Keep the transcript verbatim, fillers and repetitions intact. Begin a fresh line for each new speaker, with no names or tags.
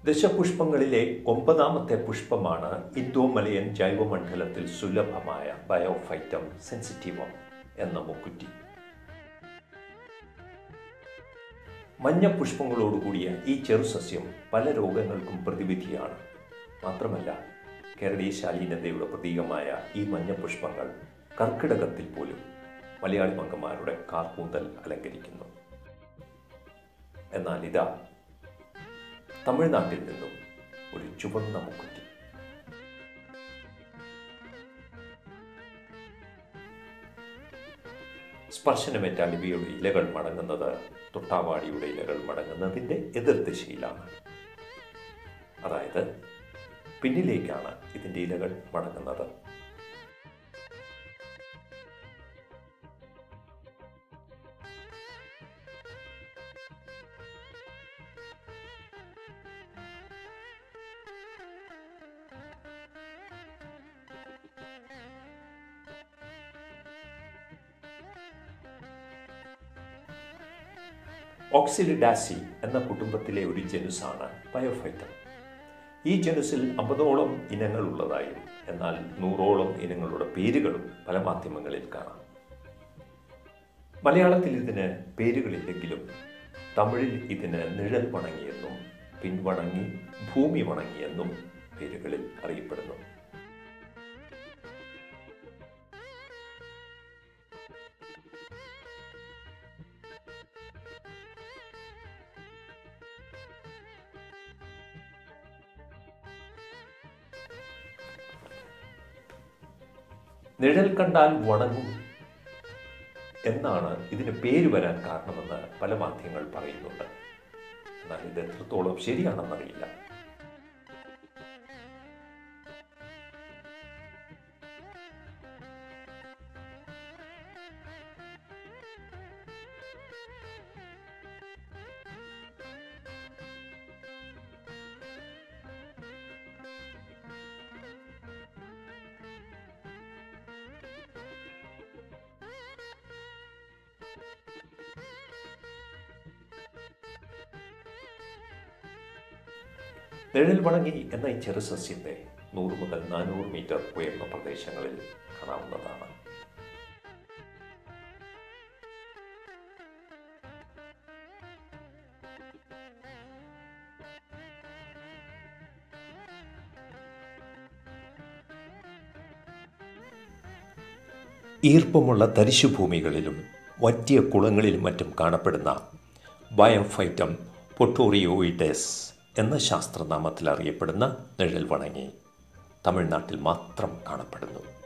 ദശപുഷ്പങ്ങളിലെ ഒമ്പതാമത്തെ പുഷ്പമാണ് ഇന്തോ-മലയൻ ജൈവമണ്ഡലത്തിൽ സുലഭമായ ബയോഫൈറ്റം സെൻസിറ്റീവം എന്ന മുക്കുറ്റി. മഞ്ഞ പുഷ്പങ്ങളോടുകൂടിയ ഈ ചെറുസസ്യം പല രോഗങ്ങൾക്കും പ്രതിവിധിയാണ്. മാത്രമല്ല, കേരളീയ ശാലീനതയുടെ പ്രതീകമായ ഈ മഞ്ഞ പുഷ്പങ്ങൾ കർക്കിടകത്തിൽ പോലും മലയാളി മംഗന്മാരുടെ കാർക്കൂന്തൽ അലങ്കരിക്കുന്നു. എന്നാൽ ഇതാ തമിഴ്നാട്ടിൽ നിന്നും ഒരു ചുവന്ന മുക്കുറ്റി. സ്പർശനമേറ്റാൽ ഇവയുടെ ഇലകൾ മടങ്ങുന്നത് തൊട്ടാവാടിയുടെ ഇലകൾ മടങ്ങുന്നതിൻ്റെ എതിർദിശയിലാണ്. അതായത് പിന്നിലേക്കാണ് ഇതിൻ്റെ ഇലകൾ മടങ്ങുന്നത്. ഓക്സിലിഡാസി എന്ന കുടുംബത്തിലെ ഒരു ജനുസാണ് ബയോഫൈറ്റം. ഈ ജനുസിൽ അമ്പതോളം ഇനങ്ങൾ ഉള്ളതായും എന്നാൽ നൂറോളം ഇനങ്ങളുടെ പേരുകളും പല മാധ്യമങ്ങളിൽ കാണാം. മലയാളത്തിൽ ഇതിന് പേരുകളില്ലെങ്കിലും തമിഴിൽ ഇതിന് നിഴൽ വണങ്ങിയെന്നും പിൻവണങ്ങി ഭൂമി വണങ്ങിയെന്നും പേരുകളിൽ അറിയപ്പെടുന്നു. നിഴൽ കണ്ടാൽ വണങ്ങും എന്നാണ് ഇതിന് പേര് വരാൻ കാരണമെന്ന് പല മാധ്യമങ്ങൾ പറയുന്നുണ്ട്. എന്നാൽ ഇത് എത്രത്തോളം ശരിയാണെന്നറിയില്ല. നിഴൽ വണങ്ങി എന്ന ഈ ചെറുസസ്യത്തെ നൂറ് മുതൽ നാനൂറ് മീറ്റർ ഉയർന്ന പ്രദേശങ്ങളിൽ കാണാവുന്നതാണ്. ഈർപ്പമുള്ള തരിശുഭൂമികളിലും വറ്റിയ കുളങ്ങളിലും മറ്റും കാണപ്പെടുന്ന ബയോഫൈറ്റം പോട്ടോറിയോയിഡെസ് എന്ന ശാസ്ത്രനാമത്തിൽ അറിയപ്പെടുന്ന നിഴൽ വണങ്ങി തമിഴ്നാട്ടിൽ മാത്രം കാണപ്പെടുന്നു.